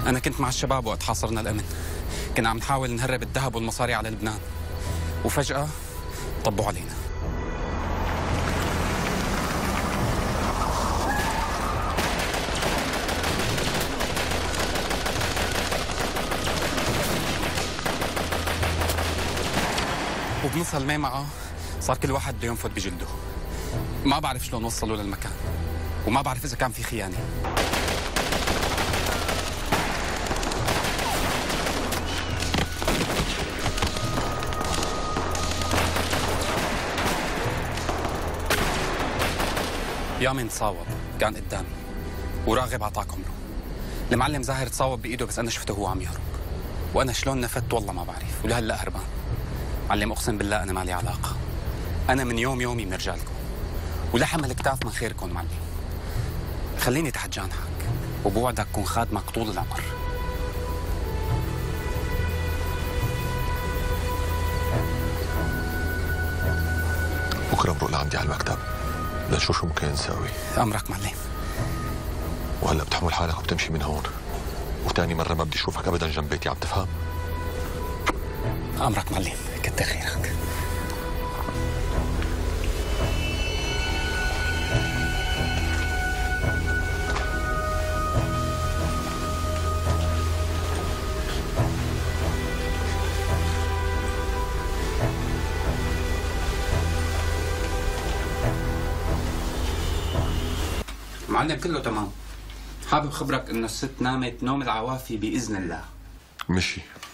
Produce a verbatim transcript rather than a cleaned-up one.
أنا كنت مع الشباب وقت حاصرنا الأمن. كنا عم نحاول نهرب الذهب والمصاري على لبنان، وفجأة طبوا علينا. وبنص هالميمعة صار كل واحد بده ينفض بجلده. ما بعرف شلون وصلوا للمكان، وما بعرف إذا كان في خيانة. يامن تصاوب كان قدامي وراغب عطاك عمره. المعلم زاهر تصاوب بايده بس انا شفته هو عم يهرب، وانا شلون نفدت والله ما بعرف، ولهلا هربان. معلم اقسم بالله انا مالي علاقه، انا من يوم يومي من رجالكم، ولحم الكتاف من خيركم معلم. خليني تحت جانحك وبوعدك كون خادمك طول العمر. بكره بروح لعندي على المكتب لنشوف شو ممكن نساوي. امرك معلم. وهلا بتحمل حالك وبتمشي من هون، وثاني مره ما بدي اشوفك ابدا جنب بيتي، عم تفهم؟ امرك معلم، كتر خيرك. معلم كله تمام. حابب خبرك انه الست نامت نوم العوافي باذن الله. مشي.